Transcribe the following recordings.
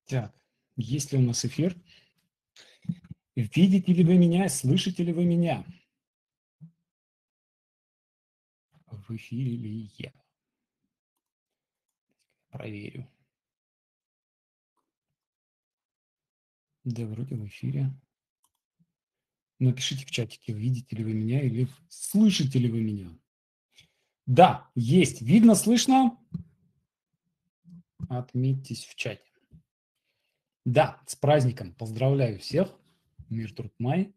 Так, есть ли у нас эфир? Видите ли вы меня, слышите ли вы меня? В эфире ли я? Проверю. Да, вроде в эфире. Напишите в чатике, видите ли вы меня или слышите ли вы меня. Да, есть. Видно, слышно? Отметьтесь в чате. Да, с праздником. Поздравляю всех. Мир, труд, май.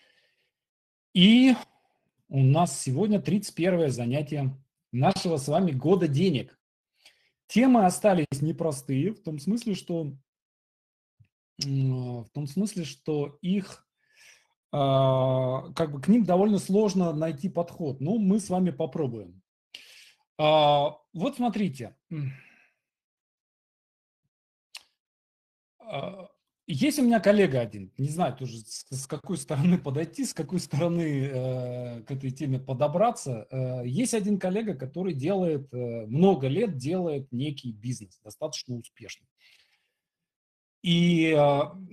И у нас сегодня 31-е занятие нашего с вами года денег. Темы остались непростые, в том смысле, что их как бы к ним довольно сложно найти подход. Ну, мы с вами попробуем. Вот смотрите. Есть у меня коллега один, не знаю тоже с какой стороны подойти, с какой стороны к этой теме подобраться. Есть один коллега, который делает, много лет делает некий бизнес, достаточно успешный. И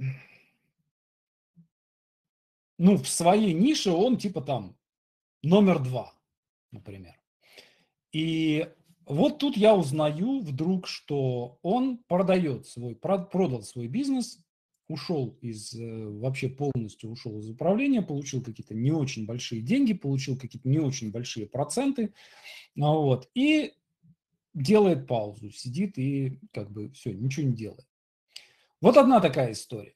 ну, в своей нише он типа там номер 2, например. И вот тут я узнаю вдруг, что он продал свой бизнес, ушел вообще полностью ушел из управления, получил какие-то не очень большие деньги, получил какие-то не очень большие проценты, вот, и делает паузу, сидит и как бы все, ничего не делает. Вот одна такая история.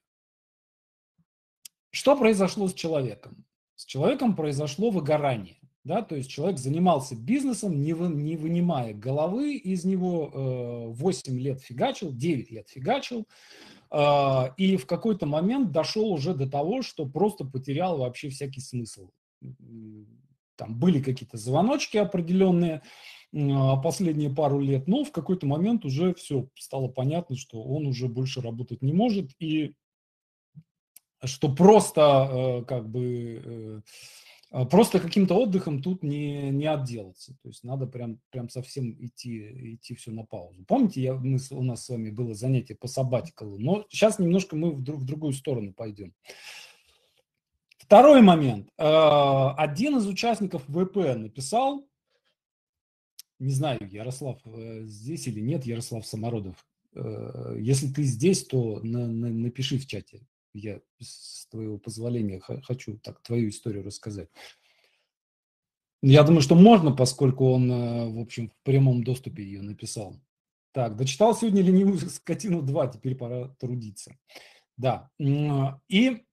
Что произошло с человеком? С человеком произошло выгорание. Да, то есть человек занимался бизнесом, не вынимая головы из него, 8 лет фигачил, 9 лет фигачил, и в какой-то момент дошел уже до того, что просто потерял вообще всякий смысл. Там были какие-то звоночки определенные последние пару лет, но в какой-то момент уже все стало понятно, что он уже больше работать не может, и что просто просто каким-то отдыхом тут не отделаться. То есть надо прям совсем идти все на паузу. Помните, у нас с вами было занятие по саббатикалу, но сейчас немножко мы в другую сторону пойдем. Второй момент. Один из участников ВП написал, не знаю, Ярослав здесь или нет, Ярослав Самородов. Если ты здесь, то напиши в чате. Я, с твоего позволения, хочу твою историю рассказать. Я думаю, что можно, поскольку он, в общем, в прямом доступе ее написал. Так, дочитал сегодня «Ленивую скотину 2», теперь пора трудиться. Да, и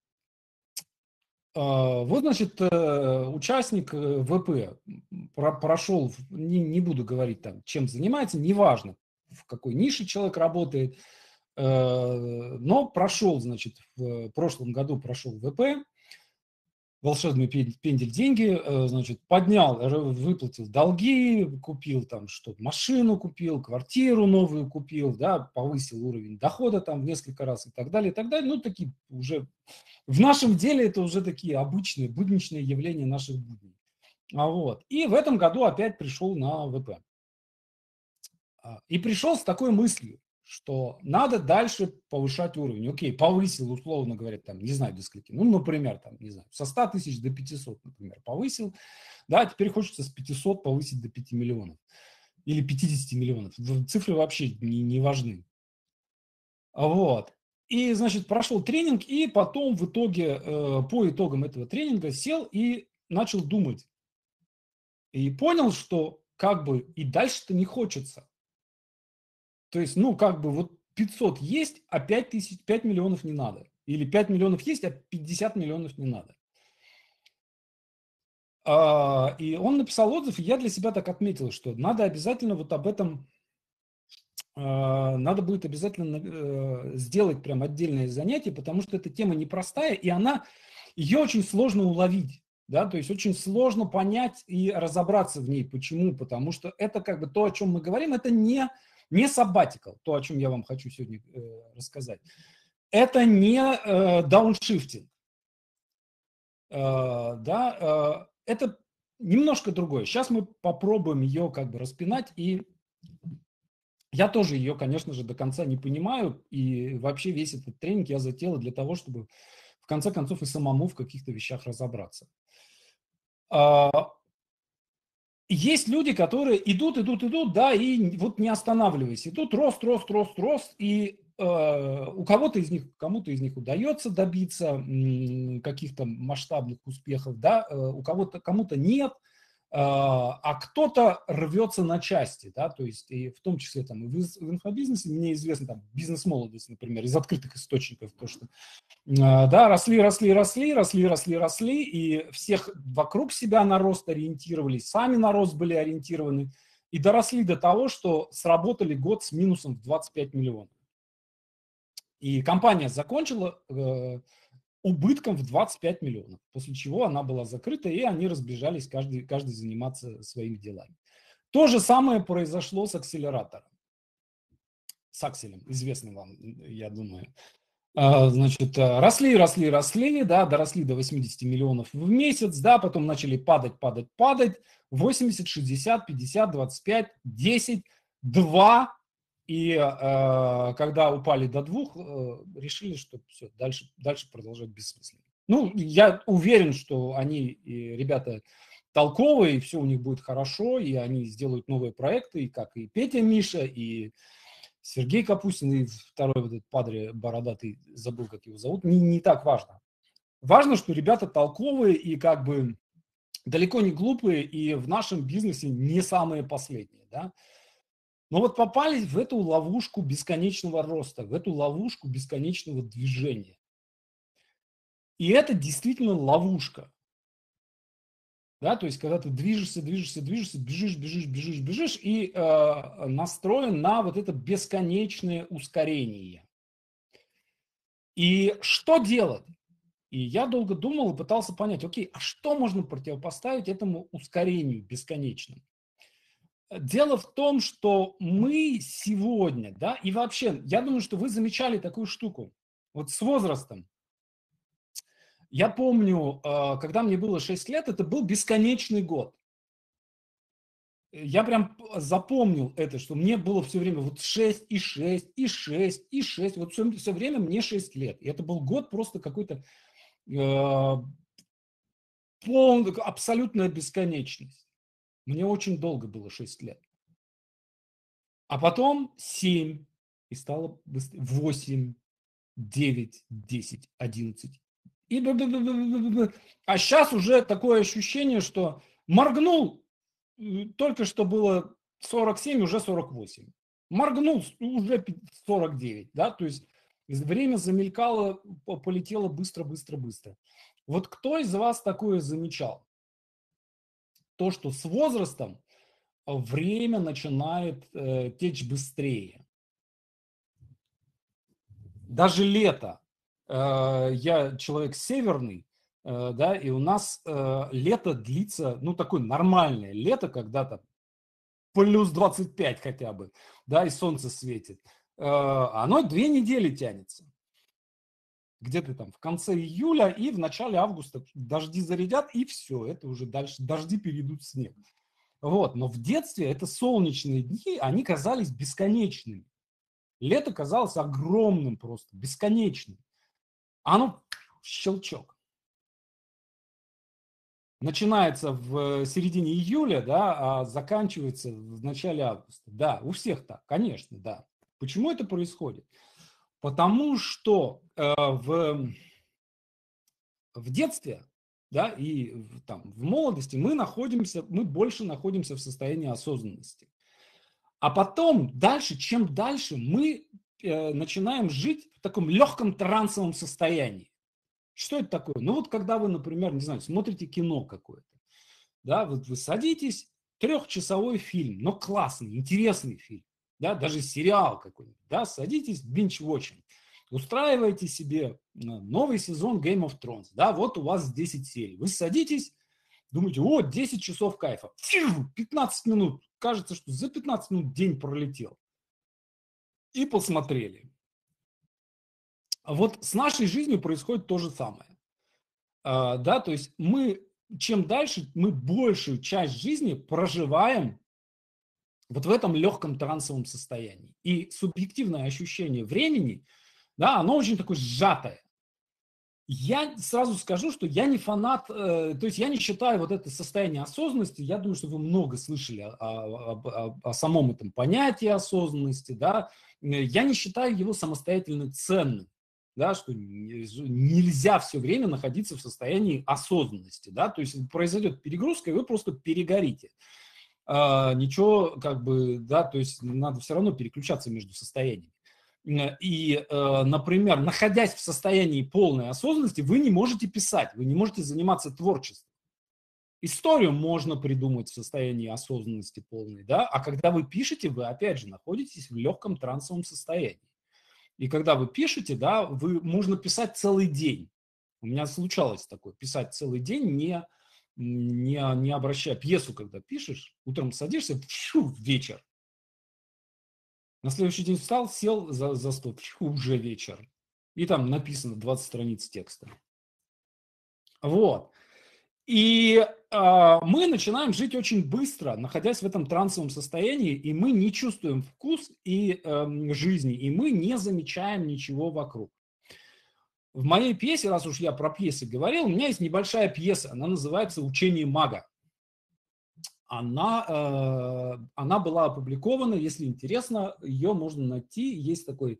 вот, значит, участник ВП прошел, не буду говорить там, чем занимается, неважно, в какой нише человек работает, но прошел, значит, в прошлом году прошел ВП, волшебный пендель деньги, значит, поднял, выплатил долги, купил там что-то, машину купил, квартиру новую купил, да, повысил уровень дохода там в несколько раз и так далее, и так далее. Ну, такие уже в нашем деле это уже такие обычные, будничные явления наших будней. Вот. И в этом году опять пришел на ВП. И пришел с такой мыслью, что надо дальше повышать уровень. Окей, повысил, условно говоря, там, не знаю, до скольки. Ну, например, там, не знаю, со 100 тысяч до 500, например, повысил. Да, теперь хочется с 500 повысить до 5 миллионов. Или 50 миллионов. Цифры вообще не важны. Вот. И, значит, прошел тренинг, и потом в итоге, по итогам этого тренинга сел и начал думать. И понял, что как бы и дальше-то не хочется. То есть, ну, как бы вот 500 есть, а 5 миллионов не надо. Или 5 миллионов есть, а 50 миллионов не надо. И он написал отзыв, и я для себя так отметил, что надо обязательно вот об этом, надо будет обязательно сделать прям отдельное занятие, потому что эта тема непростая, и ее очень сложно уловить. Да, то есть очень сложно понять и разобраться в ней. Почему? Потому что это как бы то, о чем мы говорим, это не sabbatical, то, о чем я вам хочу сегодня рассказать. Это не дауншифтинг. Да, это немножко другое. Сейчас мы попробуем ее как бы распинать и Я тоже ее, конечно же, до конца не понимаю, и вообще весь этот тренинг я затеял для того, чтобы в конце концов и самому в каких-то вещах разобраться. Есть люди, которые идут, да, и вот не останавливаясь, идут рост, и у кого-то из них, кому-то из них удается добиться каких-то масштабных успехов, да, у кого-то, кому-то нет, а кто-то рвется на части, да, то есть и в том числе там и в инфобизнесе, мне известно там бизнес-молодость, например, из открытых источников, то, что да, росли, и всех вокруг себя на рост ориентировались, сами на рост были ориентированы, и доросли до того, что сработали год с минусом в 25 миллионов. И компания закончила убытком в 25 миллионов, после чего она была закрыта, и они разбежались, каждый заниматься своими делами. То же самое произошло с акселератором, с Акселем, известный вам, я думаю. Значит, росли, да, доросли до 80 миллионов в месяц, да, потом начали падать, 80, 60, 50, 25, 10, 2, и когда упали до 2, решили, что все, дальше продолжать бессмысленно. Ну, я уверен, что они, ребята, толковые, и все у них будет хорошо, и они сделают новые проекты, и как и Петя Миша, и Сергей Капустин, и второй вот этот падре бородатый, забыл, как его зовут, не так важно. Важно, что ребята толковые и как бы далеко не глупые, и в нашем бизнесе не самые последние, да. Но вот попались в эту ловушку бесконечного роста, в эту ловушку бесконечного движения. И это действительно ловушка. Да, то есть, когда ты движешься, бежишь, и настроен на вот это бесконечное ускорение. И что делать? И я долго думал и пытался понять, окей, а что можно противопоставить этому ускорению бесконечному? Дело в том, что мы сегодня, да, и вообще, я думаю, что вы замечали такую штуку. Вот с возрастом. Я помню, когда мне было 6 лет, это был бесконечный год. Я прям запомнил это, что мне было все время вот 6 и 6 и 6 и 6. Вот все время мне 6 лет. И это был год просто какой-то абсолютная бесконечность. Мне очень долго было 6 лет. А потом 7, и стало 8, 9, 10, 11. И а сейчас уже такое ощущение, что моргнул, только что было 47, уже 48. Моргнул, уже 49, да, то есть время замелькало, полетело быстро. Вот кто из вас такое замечал? То, что с возрастом время начинает течь быстрее. Даже лето. Я человек северный, да, и у нас лето длится, ну, такое нормальное лето, когда-то плюс 25 хотя бы, да, и солнце светит. Оно 2 недели тянется. Где-то там в конце июля и в начале августа дожди зарядят, и все, это уже дальше дожди перейдут в снег. Вот, но в детстве это солнечные дни, они казались бесконечными. Лето казалось огромным просто, бесконечным. А оно щелчок. Начинается в середине июля, да, а заканчивается в начале августа. Да, у всех так, конечно, да. Почему это происходит? Потому что в детстве, да, и в молодости мы больше находимся в состоянии осознанности. А потом, чем дальше мы начинаем жить в таком легком трансовом состоянии. Что это такое? Ну вот когда вы, например, не знаю, смотрите кино какое-то, да, вот вы садитесь, 3-часовой фильм, но классный, интересный фильм, да, даже сериал какой-нибудь, да, садитесь, binge-watching, устраиваете себе новый сезон Game of Thrones, да, вот у вас 10 серий, вы садитесь, думаете, о, 10 часов кайфа, 15 минут, кажется, что за 15 минут день пролетел, и посмотрели. Вот с нашей жизнью происходит то же самое. Да, то есть чем дальше, мы большую часть жизни проживаем вот в этом легком трансовом состоянии. И субъективное ощущение времени, да, оно очень такое сжатое. Я сразу скажу, что я не фанат, то есть я не считаю вот это состояние осознанности, я думаю, что вы много слышали о самом этом понятии осознанности, да, я не считаю его самостоятельно ценным, да, что нельзя все время находиться в состоянии осознанности, да, то есть произойдет перегрузка, и вы просто перегорите. Ничего, как бы, да, то есть надо все равно переключаться между состояниями. И, например, находясь в состоянии полной осознанности, вы не можете писать, вы не можете заниматься творчеством. Историю можно придумать в состоянии осознанности полной, да, а когда вы пишете, вы, опять же, находитесь в легком трансовом состоянии. И когда вы пишете, да, можно писать целый день. У меня случалось такое, писать целый день, не обращая пьесу, когда пишешь, утром садишься, вечер. На следующий день встал, сел за стол, уже вечер. И там написано 20 страниц текста. Вот. И мы начинаем жить очень быстро, находясь в этом трансовом состоянии, и мы не чувствуем вкус и жизни, и мы не замечаем ничего вокруг. В моей пьесе, раз уж я про пьесы говорил, у меня есть небольшая пьеса, она называется «Учение мага». Она была опубликована, если интересно, ее можно найти. Есть такой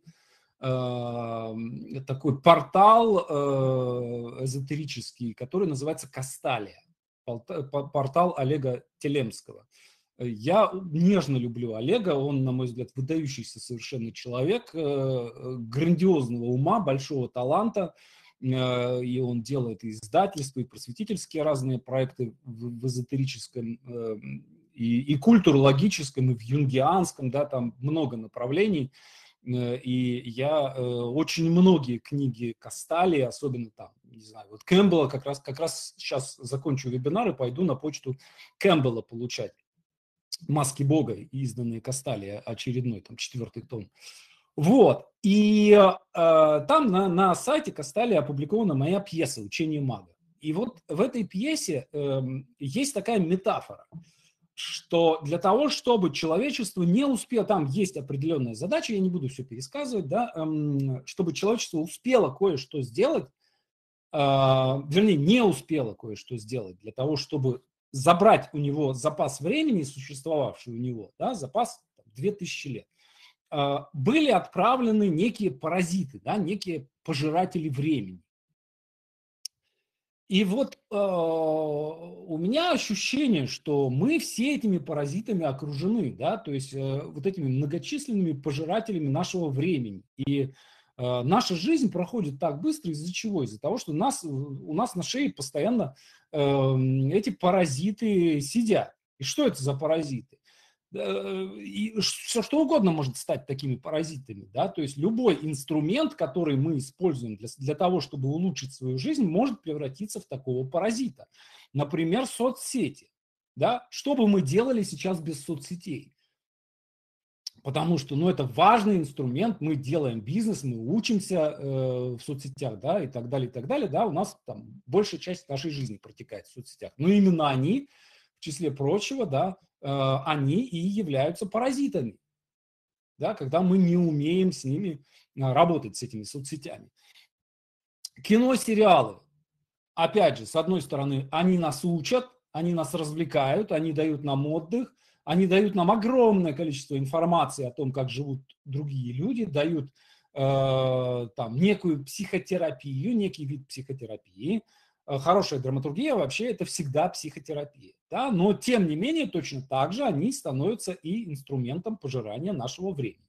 портал эзотерический, который называется «Касталия», портал Олега Телемского. Я нежно люблю Олега, он, на мой взгляд, выдающийся совершенно человек, грандиозного ума, большого таланта, и он делает и издательства, и просветительские разные проекты в эзотерическом и культурологическом, и в юнгианском, да, там много направлений. И я очень многие книги Касталии, особенно там, не знаю, вот Кэмпбелла, как раз сейчас закончу вебинар и пойду на почту Кэмпбелла получать «Маски Бога», изданные Касталии, очередной, там, 4-й том. Вот, и там на сайте Касталии опубликована моя пьеса «Учение мага». И вот в этой пьесе есть такая метафора, что для того, чтобы человечество не успело, там есть определенная задача, я не буду все пересказывать, да, чтобы человечество успело кое-что сделать, вернее, не успело кое-что сделать для того, чтобы забрать у него запас времени, существовавший у него, да, запас 2000 лет, были отправлены некие паразиты, да, некие пожиратели времени. И вот у меня ощущение, что мы все этими паразитами окружены, да, то есть вот этими многочисленными пожирателями нашего времени. И наша жизнь проходит так быстро из-за чего? Из-за того, что у нас на шее постоянно эти паразиты сидят. И что это за паразиты? И все что угодно может стать такими паразитами, да, то есть любой инструмент, который мы используем для того, чтобы улучшить свою жизнь, может превратиться в такого паразита. Например, соцсети, да, что бы мы делали сейчас без соцсетей? Потому что, ну, это важный инструмент, мы делаем бизнес, мы учимся в соцсетях, да, и так далее, да, у нас там большая часть нашей жизни протекает в соцсетях. Но именно они, в числе прочего, да, они и являются паразитами, да, когда мы не умеем с ними работать, с этими соцсетями. Кино, сериалы. Опять же, с одной стороны, они нас учат, они нас развлекают, они дают нам отдых, они дают нам огромное количество информации о том, как живут другие люди, дают там некую психотерапию, некий вид психотерапии. Хорошая драматургия вообще это всегда психотерапия, да? Но тем не менее точно так же они становятся и инструментом пожирания нашего времени.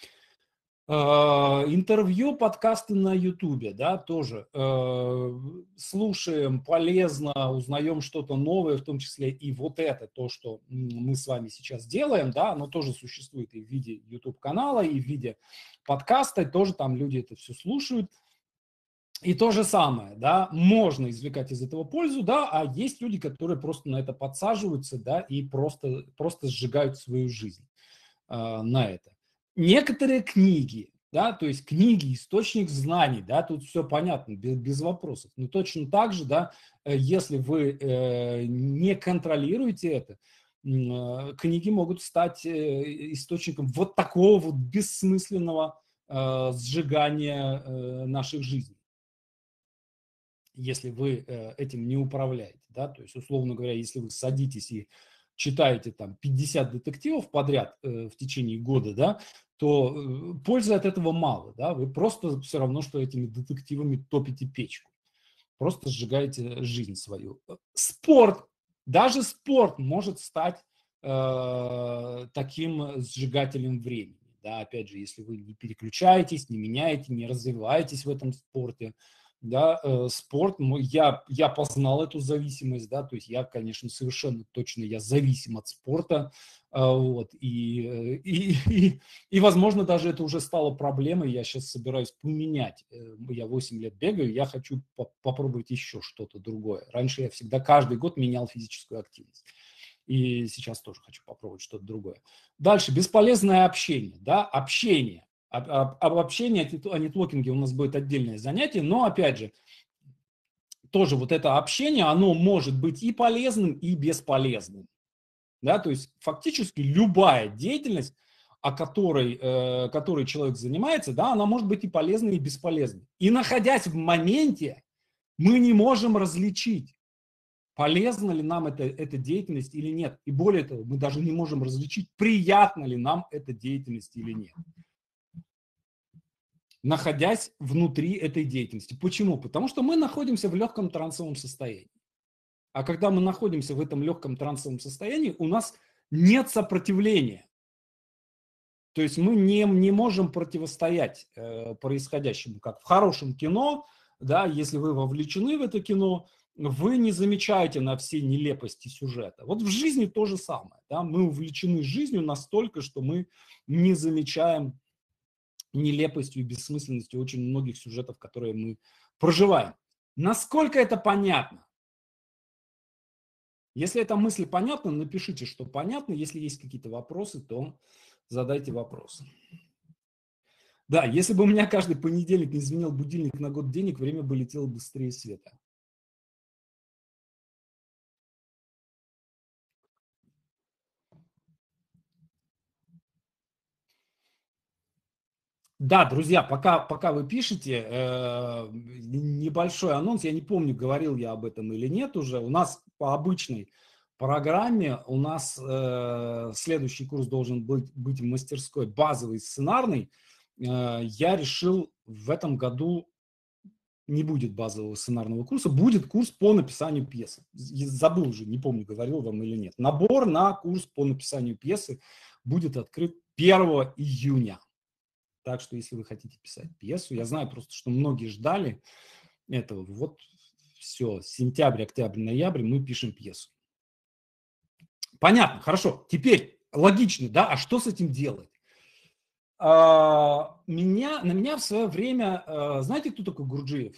Интервью, подкасты на Ютубе, да, тоже слушаем, полезно, узнаем что-то новое, в том числе и вот это, то, что мы с вами сейчас делаем, да, оно тоже существует и в виде YouTube-канала, и в виде подкаста, тоже там люди это все слушают. И то же самое, да, можно извлекать из этого пользу, да, а есть люди, которые просто на это подсаживаются, да, и просто сжигают свою жизнь на это. Некоторые книги, да, то есть книги, источник знаний, да, тут все понятно, без вопросов. Но точно так же, да, если вы не контролируете это, книги могут стать источником вот такого вот бессмысленного сжигания наших жизней, если вы этим не управляете, да, то есть, условно говоря, если вы садитесь и читаете там 50 детективов подряд в течение года, да, то пользы от этого мало, да, вы просто все равно, что этими детективами топите печку, просто сжигаете жизнь свою. Спорт, даже спорт может стать таким сжигателем времени, да, опять же, если вы не переключаетесь, не меняете, не развиваетесь в этом спорте, да, спорт, я познал эту зависимость, да, то есть я, конечно, совершенно точно, я зависим от спорта, вот, и, возможно, даже это уже стало проблемой, я сейчас собираюсь поменять, я 8 лет бегаю, я хочу попробовать еще что-то другое. Раньше я всегда каждый год менял физическую активность. И сейчас тоже хочу попробовать что-то другое. Дальше, бесполезное общение, да, общение. Об общении, о нетворкинге у нас будет отдельное занятие, но, опять же, тоже вот это общение, оно может быть и полезным, и бесполезным. Да, то есть фактически любая деятельность, которой человек занимается, да, она может быть и полезной, и бесполезной. И находясь в моменте, мы не можем различить, полезна ли нам эта деятельность или нет. И более того, мы даже не можем различить, приятна ли нам эта деятельность или нет, находясь внутри этой деятельности. Почему? Потому что мы находимся в легком трансовом состоянии. А когда мы находимся в этом легком трансовом состоянии, у нас нет сопротивления. То есть мы не можем противостоять происходящему, как в хорошем кино, да, если вы вовлечены в это кино, вы не замечаете на все нелепости сюжета. Вот в жизни то же самое. Да, мы увлечены жизнью настолько, что мы не замечаем нелепостью и бессмысленностью очень многих сюжетов, которые мы проживаем. Насколько это понятно? Если эта мысль понятна, напишите, что понятно. Если есть какие-то вопросы, то задайте вопросы. Да, если бы у меня каждый понедельник не звенел будильник на год денег, время бы летело быстрее света. Да, друзья, пока вы пишете, небольшой анонс, я не помню, говорил я об этом или нет уже, у нас по обычной программе, у нас следующий курс должен быть в мастерской базовый, сценарный, я решил в этом году не будет базового сценарного курса, будет курс по написанию пьесы. Забыл уже, не помню, говорил вам или нет. Набор на курс по написанию пьесы будет открыт 1 июня. Так что, если вы хотите писать пьесу, я знаю просто, что многие ждали этого. Вот все, сентябрь, октябрь, ноябрь мы пишем пьесу. Понятно, хорошо. Теперь логично, да, а что с этим делать? На меня в свое время, знаете, кто такой Гурджиев?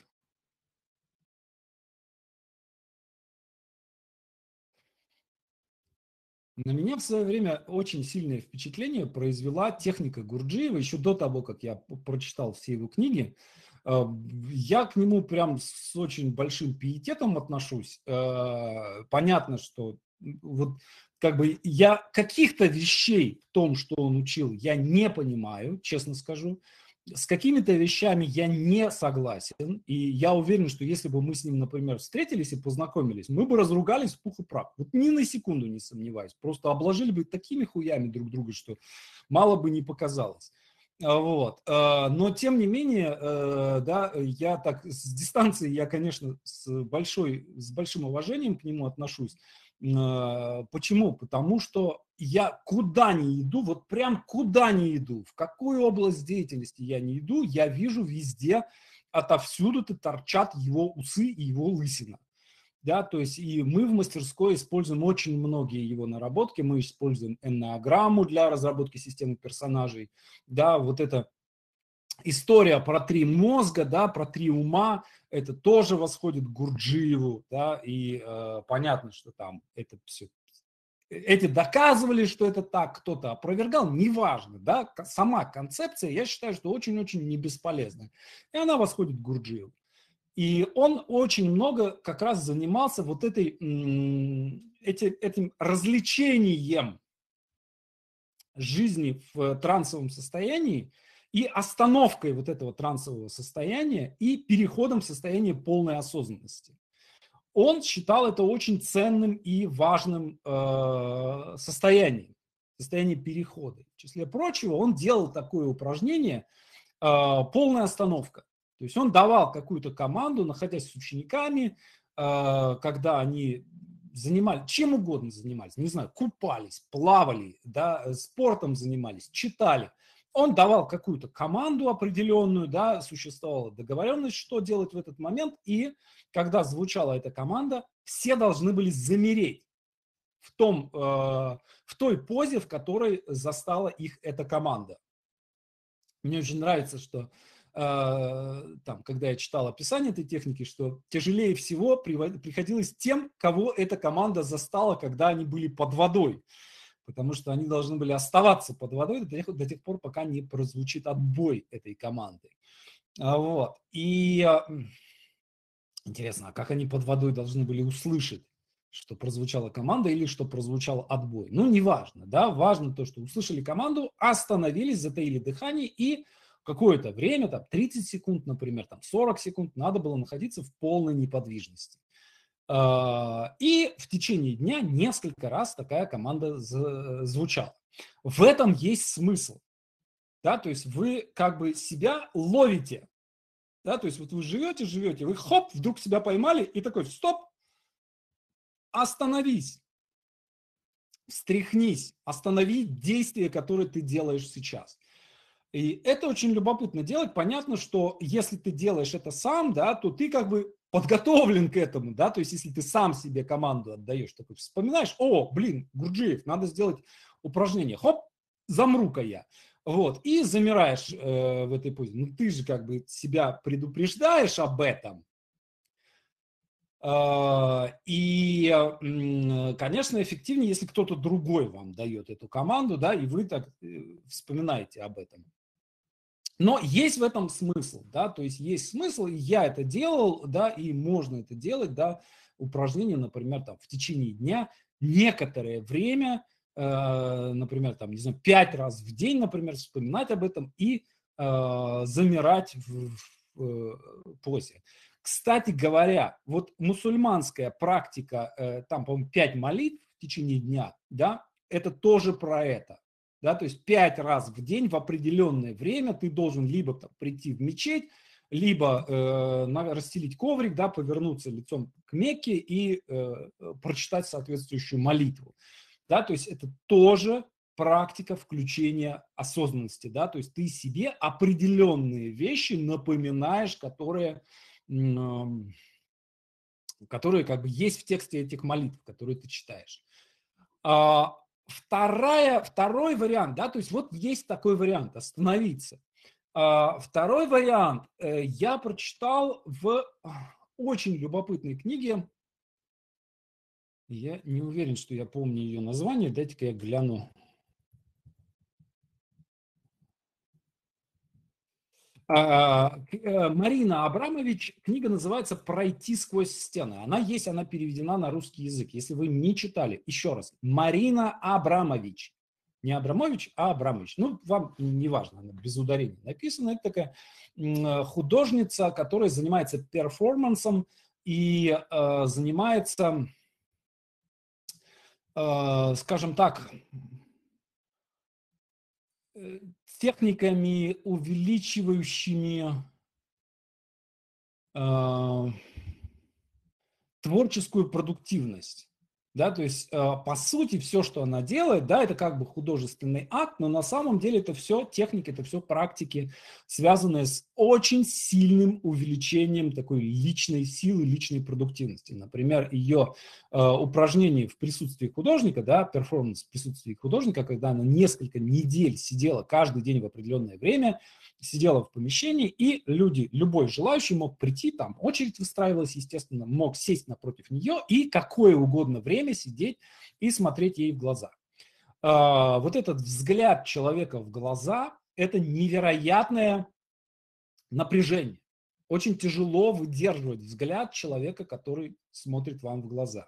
На меня в свое время очень сильное впечатление произвела техника Гурджиева еще до того, как я прочитал все его книги. Я к нему прям с очень большим пиететом отношусь. Понятно, что вот как бы я каких-то вещей в том, что он учил, я не понимаю, честно скажу. С какими-то вещами я не согласен, и я уверен, что если бы мы с ним, например, встретились и познакомились, мы бы разругались в пух и прах. Вот ни на секунду не сомневаюсь. Просто обложили бы такими хуями друг друга, что мало бы не показалось. Вот. Но, тем не менее, да, я так с дистанции, я, конечно, с большим уважением к нему отношусь. Почему? Потому что я куда ни иду, вот прям куда ни иду, в какую область деятельности я не иду, я вижу везде, отовсюду-то торчат его усы и его лысина. Да, то есть и мы в мастерской используем очень многие его наработки, мы используем эннеаграмму для разработки системы персонажей, да, вот это история про 3 мозга, да, про 3 ума, это тоже восходит к Гурджиеву, да, и понятно, что там это все, эти доказывали, что это так, кто-то опровергал, неважно, да, сама концепция, я считаю, что очень-очень не бесполезная, и она восходит к Гурджиеву. И он очень много как раз занимался вот этим развлечением жизни в трансовом состоянии и остановкой вот этого трансового состояния и переходом в состояние полной осознанности. Он считал это очень ценным и важным состоянием перехода. В числе прочего, он делал такое упражнение полная остановка. То есть он давал какую-то команду, находясь с учениками, когда они занимались, чем угодно занимались, не знаю, купались, плавали, да, спортом занимались, читали. Он давал какую-то команду определенную, да, существовала договоренность, что делать в этот момент, и когда звучала эта команда, все должны были замереть в той позе, в которой застала их эта команда. Мне очень нравится, что там, когда я читал описание этой техники, что тяжелее всего приходилось тем, кого эта команда застала, когда они были под водой. Потому что они должны были оставаться под водой до тех пор, пока не прозвучит отбой этой команды. Вот. И интересно, а как они под водой должны были услышать, что прозвучала команда или что прозвучал отбой? Ну, неважно, да, важно то, что услышали команду, остановились, затаили дыхание и какое-то время, там 30 секунд, например, там 40 секунд, надо было находиться в полной неподвижности. И в течение дня несколько раз такая команда звучала. В этом есть смысл, да, то есть вы как бы себя ловите, да, то есть вот вы живете, вы хоп, вдруг себя поймали и такой, стоп, остановись, встряхнись, останови действие, которое ты делаешь сейчас. И это очень любопытно делать. Понятно, что если ты делаешь это сам, да, то ты как бы подготовлен к этому, да, то есть если ты сам себе команду отдаешь, такой вспоминаешь, о, блин, Гурджиев, надо сделать упражнение, хоп, замру-ка я. Вот, и замираешь в этой позе. Ну, ты же как бы себя предупреждаешь об этом. И, конечно, эффективнее, если кто-то другой вам дает эту команду, да, и вы так вспоминаете об этом. Но есть в этом смысл, да, то есть есть смысл, и я это делал, да, и можно это делать, да, упражнения, например, там в течение дня некоторое время, например, там, не знаю, 5 раз в день, например, вспоминать об этом и замирать в позе. Кстати говоря, вот мусульманская практика, там, по-моему, 5 молитв в течение дня, да, это тоже про это. Да, то есть 5 раз в день в определенное время ты должен либо там, прийти в мечеть, либо расстелить коврик, да, повернуться лицом к Мекке и прочитать соответствующую молитву. Да, то есть это тоже практика включения осознанности. Да, то есть ты себе определенные вещи напоминаешь, которые как бы есть в тексте этих молитв, которые ты читаешь. Второй вариант, да, то есть вот есть такой вариант, остановиться. Второй вариант я прочитал в очень любопытной книге. Я не уверен, что я помню ее название, дайте-ка я гляну. Марина Абрамович, книга называется «Пройти сквозь стены». Она есть, она переведена на русский язык. Если вы не читали, еще раз, Марина Абрамович. Не Абрамович, а Абрамович. Ну, вам не важно, она без ударения написана. Это такая художница, которая занимается перформансом и занимается, скажем так, техниками, увеличивающими творческую продуктивность. Да, то есть, по сути, все, что она делает, да, это как бы художественный акт, но на самом деле это все техники, это все практики, связанные с очень сильным увеличением такой личной силы, личной продуктивности. Например, ее упражнение в присутствии художника, да, перформанс в присутствии художника, когда она несколько недель сидела каждый день в определенное время, сидела в помещении, и любой желающий мог прийти, там очередь выстраивалась, естественно, мог сесть напротив нее и какое угодно время сидеть и смотреть ей в глаза. Вот этот взгляд человека в глаза – это невероятное напряжение. очень тяжело выдерживать взгляд человека, который смотрит вам в глаза.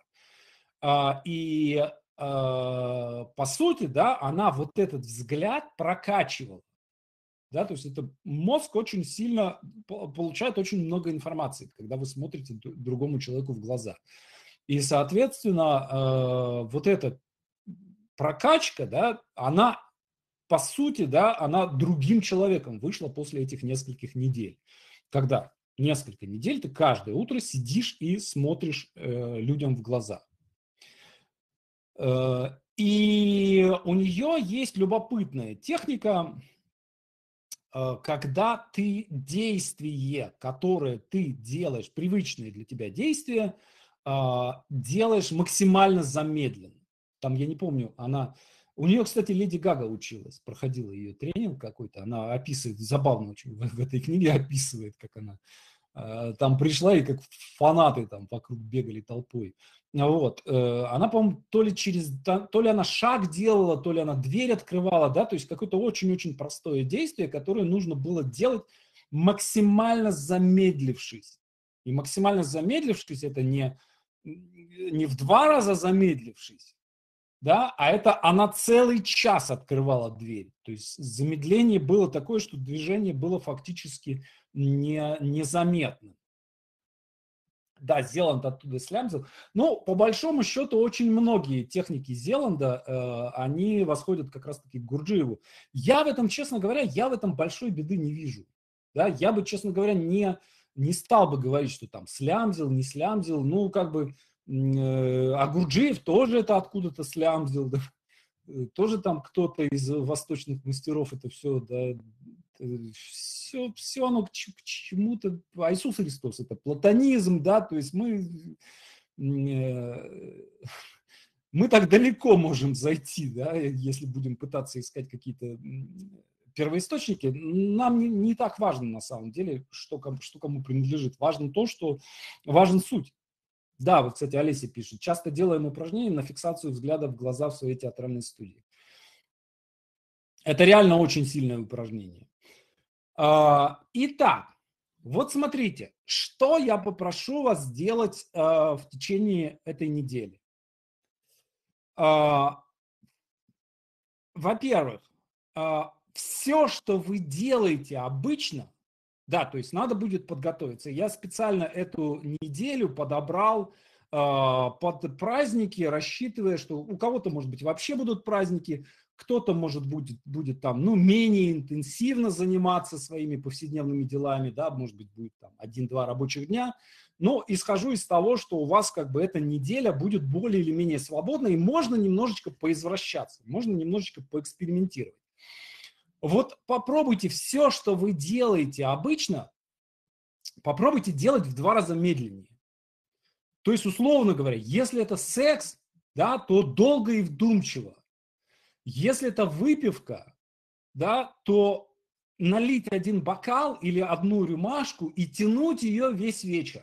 По сути, да, она вот этот взгляд прокачивала. Да, то есть это мозг очень сильно получает очень много информации, когда вы смотрите другому человеку в глаза. И, соответственно, вот эта прокачка, да, она, по сути, да, она другим человеком вышла после этих нескольких недель. Когда несколько недель ты каждое утро сидишь и смотришь людям в глаза. И у нее есть любопытная техника, когда ты действие, которое ты делаешь, привычные для тебя действия, делаешь максимально замедленно. Там, я не помню, у нее, кстати, Леди Гага училась, проходила ее тренинг какой-то, она описывает, забавно очень в этой книге описывает, как она там пришла и как фанаты там вокруг бегали толпой. Вот. Она, по-моему, то ли она шаг делала, то ли она дверь открывала, да, то есть какое-то очень-очень простое действие, которое нужно было делать максимально замедлившись. И максимально замедлившись это не в 2 раза замедлившись, да, а это она целый час открывала дверь. То есть замедление было такое, что движение было фактически незаметным. Да, Зеланд оттуда слямзил. Но по большому счету очень многие техники Зеланда, они восходят как раз-таки к Гурджиеву. Я в этом, честно говоря, я в этом большой беды не вижу. Да, я бы, честно говоря, не стал бы говорить, что там слямзил, не слямзил. Ну, как бы, а Гурджиев тоже это откуда-то слямзил. Да? Тоже там кто-то из восточных мастеров это все, да, все оно к чему-то, а Иисус Христос это платонизм, да, то есть мы так далеко можем зайти, да, если будем пытаться искать какие-то первоисточники. Нам не так важно на самом деле, что кому принадлежит. Важно то, что важен суть. Да, вот, кстати, Олеся пишет. Часто делаем упражнения на фиксацию взгляда в глаза в своей театральной студии. Это реально очень сильное упражнение. Итак, вот смотрите, что я попрошу вас сделать в течение этой недели. Во-первых, все, что вы делаете обычно, да, то есть надо будет подготовиться. Я специально эту неделю подобрал под праздники, рассчитывая, что у кого-то, может быть, вообще будут праздники, кто-то, может, будет там, ну, менее интенсивно заниматься своими повседневными делами, да, может быть, будет там 1-2 рабочих дня. Но исхожу из того, что у вас как бы эта неделя будет более или менее свободной, и можно немножечко поизвращаться, можно немножечко поэкспериментировать. Вот попробуйте все, что вы делаете обычно, попробуйте делать в 2 раза медленнее. То есть, условно говоря, если это секс, да, то долго и вдумчиво. Если это выпивка, да, то налить 1 бокал или 1 рюмашку и тянуть ее весь вечер.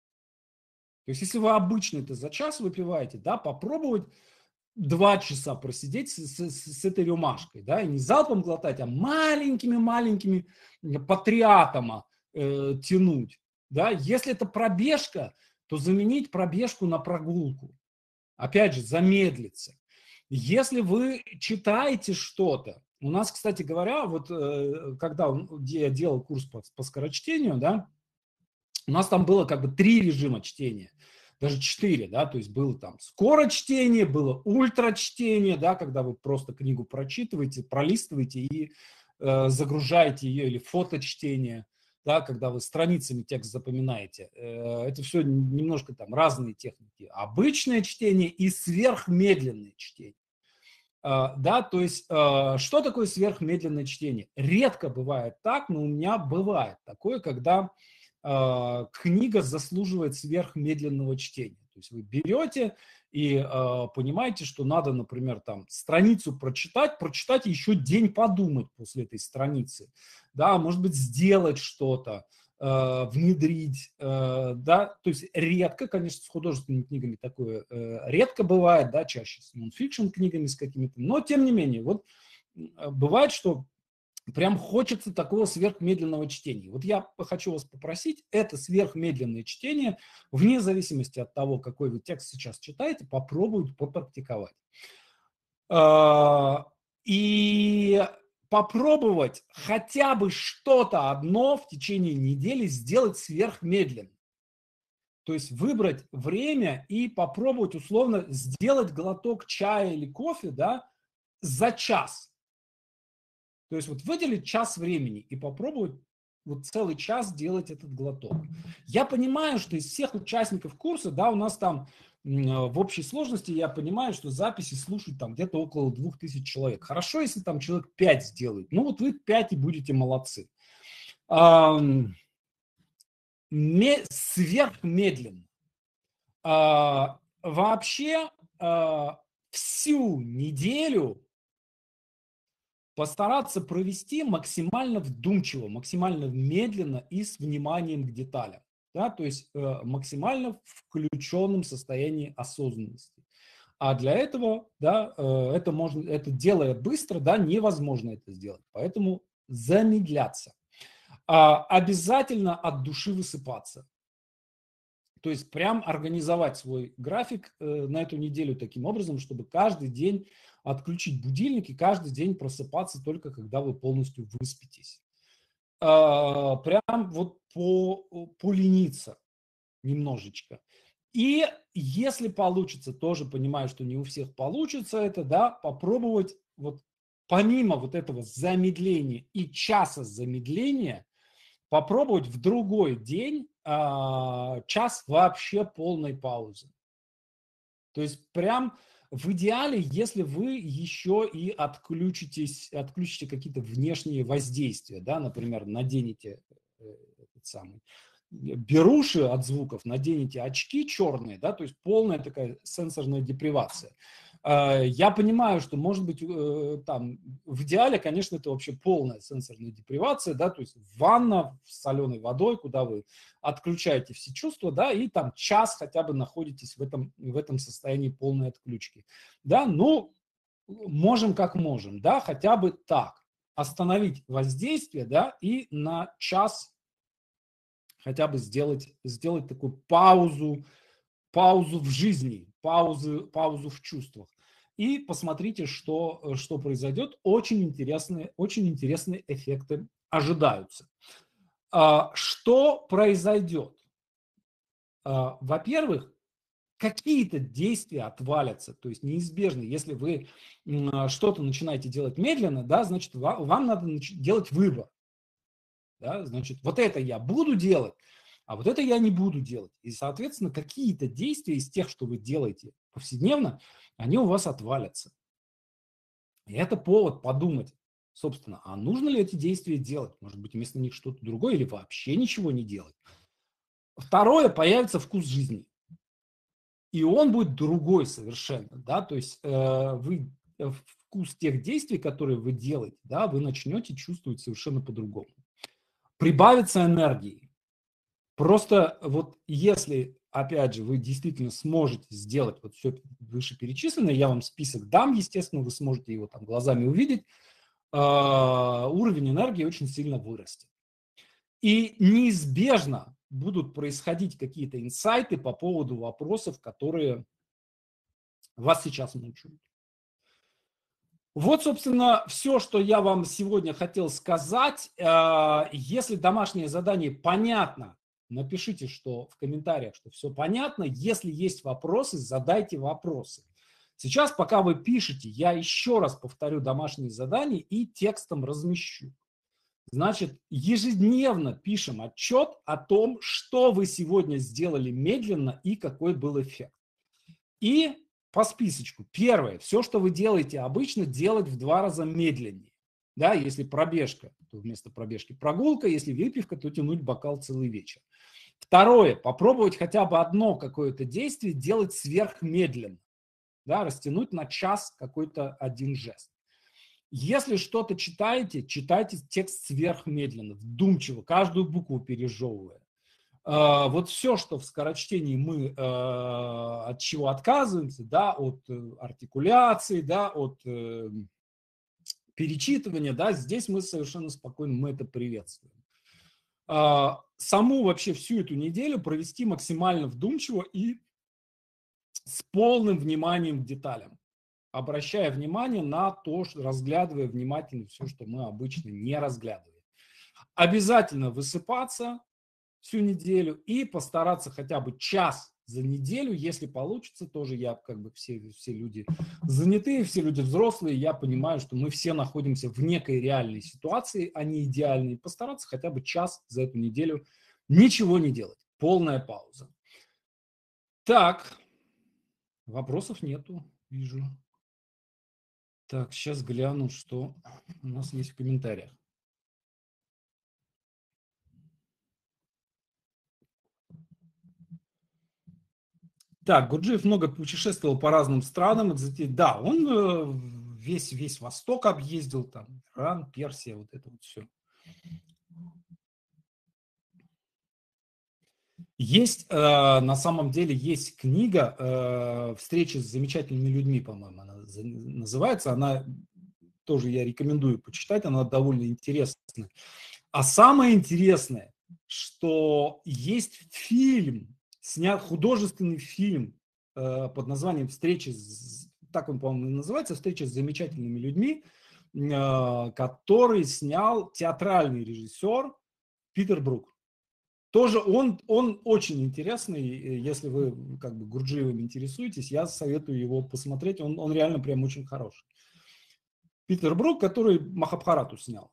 То есть, если вы обычно это за час выпиваете, да, попробовать 2 часа просидеть с этой рюмашкой, да, и не залпом глотать, а маленькими-маленькими по 3 атома тянуть, да. Если это пробежка, то заменить пробежку на прогулку. Опять же, замедлиться. Если вы читаете что-то, у нас, кстати говоря, вот где я делал курс по скорочтению, да, у нас там было как бы 3 режима чтения, даже 4, да, то есть было там скорочтение, было ультрачтение, да, когда вы просто книгу прочитываете, пролистываете и загружаете ее, или фоточтение, да, когда вы страницами текст запоминаете. Это все немножко там разные техники. Обычное чтение и сверхмедленное чтение. Да, то есть, что такое сверхмедленное чтение? Редко бывает так, но у меня бывает такое, когда книга заслуживает сверхмедленного чтения. То есть вы берете и понимаете, что надо, например, там страницу прочитать и еще день подумать после этой страницы. Да, может быть, сделать что-то, внедрить, да, то есть редко, конечно, с художественными книгами такое редко бывает, да, чаще с нон-фикшн книгами с какими-то, но тем не менее, вот бывает, что прям хочется такого сверхмедленного чтения. Вот я хочу вас попросить это сверхмедленное чтение, вне зависимости от того, какой вы текст сейчас читаете, попробуйте попрактиковать. И попробовать хотя бы что-то одно в течение недели сделать сверхмедленно. То есть выбрать время и попробовать условно сделать глоток чая или кофе, да, за час. То есть вот выделить час времени и попробовать вот целый час делать этот глоток. Я понимаю, что из всех участников курса, да, у нас там в общей сложности, я понимаю, что записи слушают там где-то около 2000 человек. Хорошо, если там человек 5 сделает. Ну вот вы 5 и будете молодцы. Сверхмедленно. Вообще всю неделю постараться провести максимально вдумчиво, максимально медленно и с вниманием к деталям. Да, то есть максимально в включенном состоянии осознанности. А для этого, да, это делая быстро, да, невозможно это сделать. Поэтому замедляться. Обязательно от души высыпаться. То есть прям организовать свой график на эту неделю таким образом, чтобы каждый день отключить будильник и каждый день просыпаться только когда вы полностью выспитесь. Прям вот полениться немножечко. И если получится, тоже понимаю, что не у всех получится это, да, попробовать вот помимо вот этого замедления и часа замедления, попробовать в другой день час вообще полной паузы. То есть прям в идеале, если вы еще и отключите какие-то внешние воздействия, да, например, наденете этот самый беруши от звуков, наденете очки черные, да, то есть полная такая сенсорная депривация. Я понимаю, что, может быть, там в идеале, конечно, это вообще полная сенсорная депривация, да, то есть ванна с соленой водой, куда вы отключаете все чувства, да, и там час хотя бы находитесь в этом состоянии полной отключки. Да, ну, можем как можем, да, хотя бы так. Остановить воздействие, да, и на час хотя бы сделать такую паузу в жизни, паузу в чувствах. И посмотрите, что произойдет. Очень интересные эффекты ожидаются. Что произойдет? Во-первых, какие-то действия отвалятся, то есть неизбежно. Если вы что-то начинаете делать медленно, да, значит, вам надо делать выбор. Да, значит, вот это я буду делать, а вот это я не буду делать. И, соответственно, какие-то действия из тех, что вы делаете повседневно, они у вас отвалятся. И это повод подумать, собственно, а нужно ли эти действия делать? Может быть, вместо них что-то другое или вообще ничего не делать? Второе, появится вкус жизни. И он будет другой совершенно. Да? То есть вы вкус тех действий, которые вы делаете, да, вы начнете чувствовать совершенно по-другому. Прибавится энергии. Просто вот если, опять же, вы действительно сможете сделать вот все вышеперечисленное, я вам список дам, естественно, вы сможете его там глазами увидеть, уровень энергии очень сильно вырастет. И неизбежно будут происходить какие-то инсайты по поводу вопросов, которые вас сейчас мучают. Вот, собственно, все, что я вам сегодня хотел сказать. Если домашнее задание понятно, напишите, что в комментариях, что все понятно. Если есть вопросы, задайте вопросы. Сейчас, пока вы пишете, я еще раз повторю домашнее задание и текстом размещу. Значит, ежедневно пишем отчет о том, что вы сегодня сделали медленно и какой был эффект. И по списочку. Первое. Все, что вы делаете обычно, делать в 2 раза медленнее. Да, если пробежка, то вместо пробежки прогулка, если выпивка, то тянуть бокал целый вечер. Второе. Попробовать хотя бы одно какое-то действие делать сверхмедленно. Да, растянуть на час какой-то один жест. Если что-то читаете, читайте текст сверхмедленно, вдумчиво, каждую букву пережевывая. Вот все, что в скорочтении мы от чего отказываемся, да, от артикуляции, да, от перечитывания, да, здесь мы совершенно спокойно, мы это приветствуем. Саму вообще всю эту неделю провести максимально вдумчиво и с полным вниманием к деталям, обращая внимание на то, что разглядывая внимательно все, что мы обычно не разглядываем. Обязательно высыпаться всю неделю и постараться хотя бы час за неделю, если получится, тоже я как бы все люди занятые, все люди взрослые, я понимаю, что мы все находимся в некой реальной ситуации, а не идеальной, постараться хотя бы час за эту неделю ничего не делать, полная пауза. Так, вопросов нету, вижу. Так, сейчас гляну, что у нас есть в комментариях. Так, Гурджиев много путешествовал по разным странам. Да, он весь Восток объездил, там, Иран, Персия, вот это вот все. Есть, на самом деле, есть книга «Встречи с замечательными людьми», по-моему, она называется. Она тоже я рекомендую почитать, она довольно интересная. А самое интересное, что есть фильм, снят художественный фильм под названием «Встречи», так он, по-моему, называется, «Встреча с замечательными людьми», который снял театральный режиссер Питер Брук. Тоже он очень интересный, если вы как бы Гурджиевым интересуетесь, я советую его посмотреть, он реально прям очень хороший. Питер Брук, который Махабхарату снял.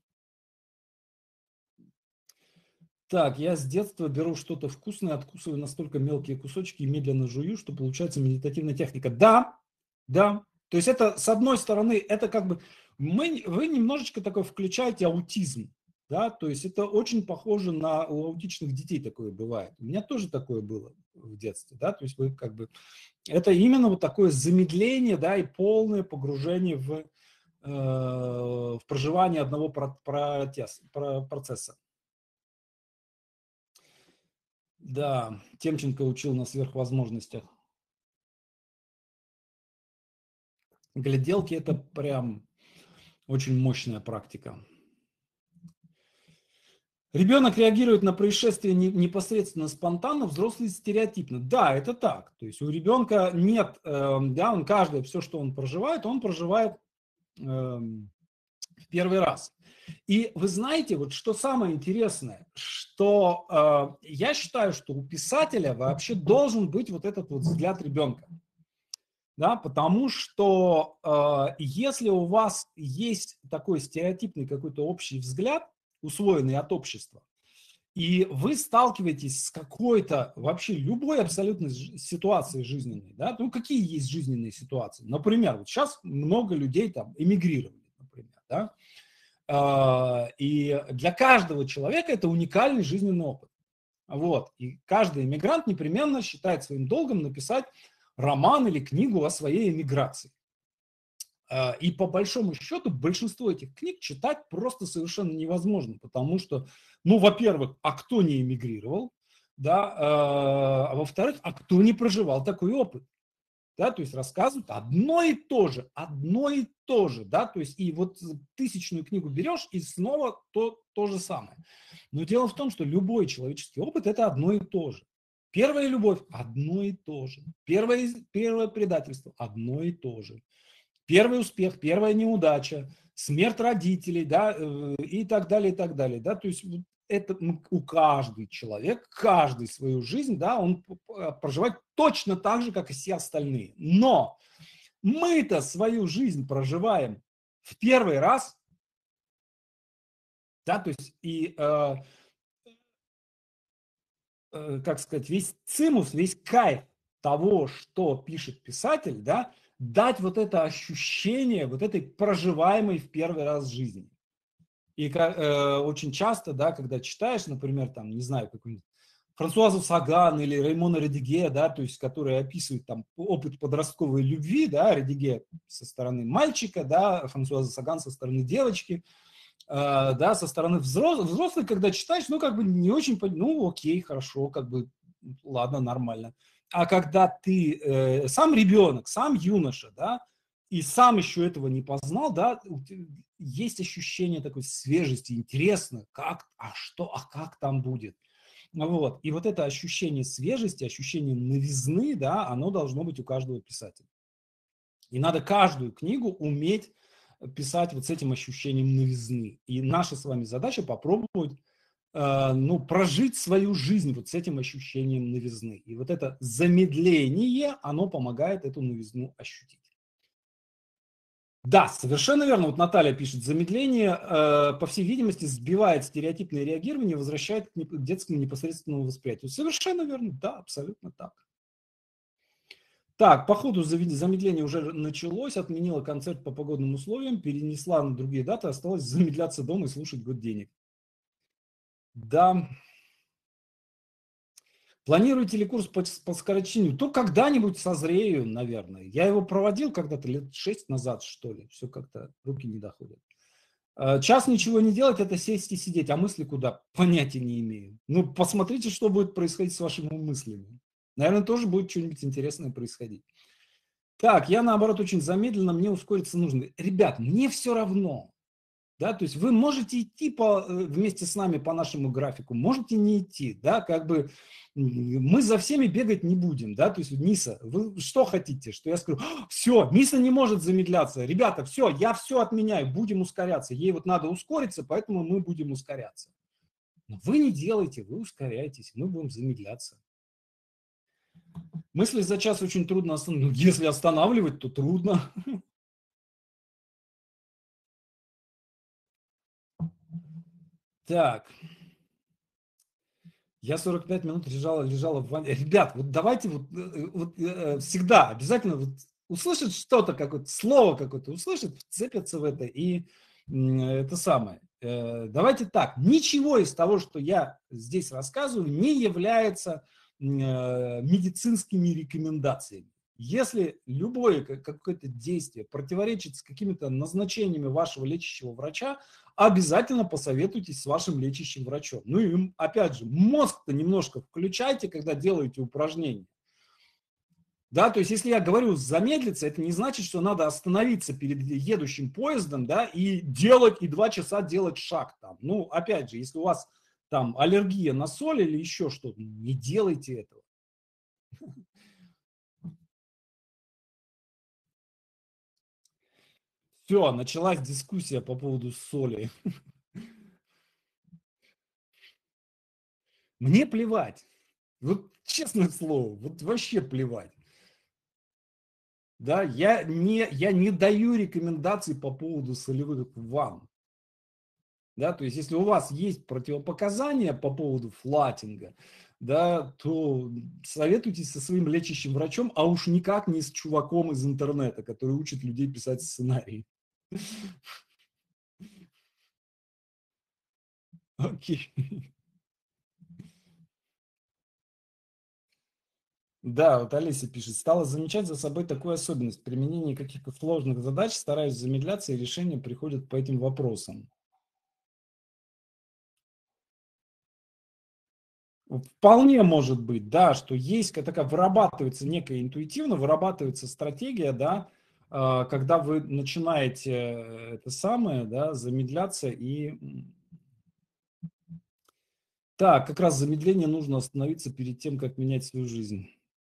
Так, я с детства беру что-то вкусное, откусываю настолько мелкие кусочки и медленно жую, что получается медитативная техника. Да, да. То есть это, с одной стороны, это как бы вы немножечко такой включаете аутизм. Да, то есть это очень похоже на у аутичных детей такое бывает. У меня тоже такое было в детстве, да, то есть вы как бы это именно вот такое замедление, да, и полное погружение в проживание одного процесса. Да, Темченко учил на сверхвозможностях. Гляделки – это прям очень мощная практика. Ребенок реагирует на происшествие непосредственно спонтанно, взрослый стереотипно. Да, это так. То есть у ребенка нет, да, он каждое, все, что он проживает в первый раз. И вы знаете, вот что самое интересное, что я считаю, что у писателя вообще должен быть вот этот вот взгляд ребенка. Да, потому что если у вас есть такой стереотипный какой-то общий взгляд, усвоенный от общества, и вы сталкиваетесь с какой-то вообще любой абсолютно ситуацией жизненной, да, ну какие есть жизненные ситуации, например, вот сейчас много людей там эмигрировали, например, да, и для каждого человека это уникальный жизненный опыт, вот, и каждый эмигрант непременно считает своим долгом написать роман или книгу о своей эмиграции. И по большому счету большинство этих книг читать просто совершенно невозможно, потому что, ну, во-первых, а кто не эмигрировал, да, а во-вторых, а кто не проживал такой опыт, да, то есть рассказывают одно и то же, да, то есть и вот 1000-ю книгу берешь и снова то же самое. Но дело в том, что любой человеческий опыт – это одно и то же. Первая любовь – одно и то же. Первое предательство – одно и то же. Первый успех, первая неудача, смерть родителей, да, и так далее, и так далее. Да, то есть это у каждый человек, каждый свою жизнь, да, он проживает точно так же, как и все остальные. Но мы-то свою жизнь проживаем в первый раз, да, то есть и как сказать, весь цимус, весь кайф того, что пишет писатель, да, дать вот это ощущение вот этой проживаемой в первый раз жизни. И очень часто, да, когда читаешь, например, там, не знаю, какой-нибудь Франсуазу Саган или Раймона Редиге, да, то есть, которые описывают там опыт подростковой любви, да, Редиге со стороны мальчика, да, Франсуаза Саган со стороны девочки, да, со стороны взрослых, когда читаешь, ну, как бы не очень, ну, окей, хорошо, как бы, ладно, нормально. А когда ты сам ребенок, сам юноша, да, и сам еще этого не познал, да, есть ощущение такой свежести, интересно, как, как там будет. Вот. И вот это ощущение свежести, ощущение новизны, да, оно должно быть у каждого писателя. И надо каждую книгу уметь писать вот с этим ощущением новизны. И наша с вами задача попробовать прожить свою жизнь вот с этим ощущением новизны. И вот это замедление, оно помогает эту новизну ощутить. Да, совершенно верно. Вот Наталья пишет, замедление, по всей видимости, сбивает стереотипное реагирование, возвращает к детскому непосредственному восприятию. Совершенно верно, да, абсолютно так. Так, по ходу замедление уже началось, отменила концерт по погодным условиям, перенесла на другие даты, осталось замедляться дома и слушать год денег. Да. Планируете ли курс по скорочтению? То когда-нибудь созрею, наверное. Я его проводил когда-то лет 6 назад, что ли. Все как-то руки не доходят. Час ничего не делать – это сесть и сидеть. А мысли куда? Понятия не имею. Ну, посмотрите, что будет происходить с вашими мыслями. Наверное, тоже будет что-нибудь интересное происходить. Так, я наоборот очень замедленно, мне ускориться нужно. Ребят, мне все равно. Да, то есть вы можете идти вместе с нами по нашему графику, можете не идти, да, как бы мы за всеми бегать не будем, да, то есть Ниса, вы что хотите, что я скажу, все, Ниса не может замедляться, ребята, все, я все отменяю, будем ускоряться, ей вот надо ускориться, поэтому мы будем ускоряться. Но вы не делайте, вы ускоряетесь, мы будем замедляться. Мысли за час очень трудно останавливать, ну, если останавливать, то трудно. Так. Я 45 минут лежала в ванне. Ребят, вот давайте всегда обязательно вот услышать что-то, какое-то слово какое-то, услышать, вцепятся в это и это самое. Давайте так, ничего из того, что я здесь рассказываю, не является медицинскими рекомендациями. Если любое какое-то действие противоречит с какими-то назначениями вашего лечащего врача, обязательно посоветуйтесь с вашим лечащим врачом. Ну и опять же, мозг-то немножко включайте, когда делаете упражнения. Да, то есть если я говорю замедлиться, это не значит, что надо остановиться перед едущим поездом, да, и 2 часа делать шаг там. Ну, опять же, если у вас там аллергия на соль или еще что-то, не делайте этого. Все, началась дискуссия по поводу соли. Мне плевать. Вот честное слово, вот вообще плевать. Да, я не даю рекомендаций по поводу солевых ванн. Да, то есть, если у вас есть противопоказания по поводу флатинга, да, то советуйтесь со своим лечащим врачом, а уж никак не с чуваком из интернета, который учит людей писать сценарии. Окей. Да, вот Олеся пишет, стала замечать за собой такую особенность. При применении каких-то сложных задач стараюсь замедляться, и решения приходят по этим вопросам. Вполне может быть, да, что есть такая, вырабатывается некая интуитивно, вырабатывается стратегия, да, когда вы начинаете это самое, да, замедляться и... Так, как раз замедление нужно остановиться перед тем, как менять свою жизнь.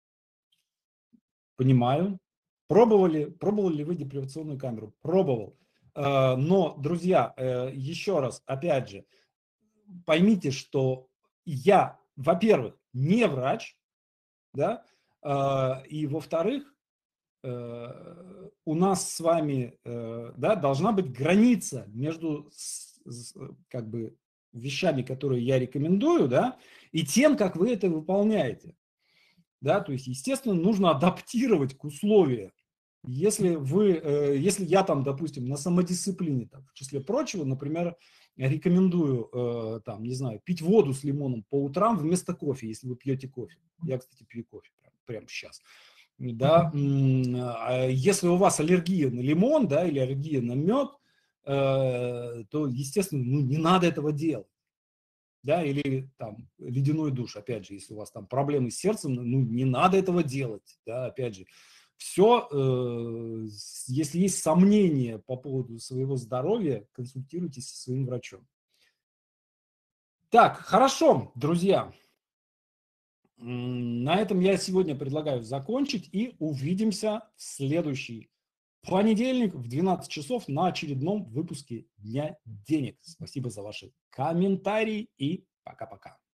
Понимаю. Пробовали ли вы депривационную камеру? Пробовал. Но, друзья, еще раз, опять же, поймите, что я, во-первых, не врач, да, и, во-вторых, у нас с вами, да, должна быть граница между как бы вещами, которые я рекомендую, да, и тем, как вы это выполняете. Да, то есть, естественно, нужно адаптировать к условиям. Если я там, допустим, на самодисциплине, там, в числе прочего, например, рекомендую, там, не знаю, пить воду с лимоном по утрам вместо кофе, если вы пьете кофе. Я, кстати, пью кофе прямо сейчас. Да, если у вас аллергия на лимон, да, или аллергия на мед, то, естественно, ну, не надо этого делать. Да, или там ледяной душ, опять же, если у вас там проблемы с сердцем, ну, не надо этого делать, да, опять же. Все, если есть сомнения по поводу своего здоровья, консультируйтесь со своим врачом. Так, хорошо, друзья. На этом я сегодня предлагаю закончить и увидимся в следующий понедельник в 12 часов на очередном выпуске Дня денег. Спасибо за ваши комментарии и пока-пока.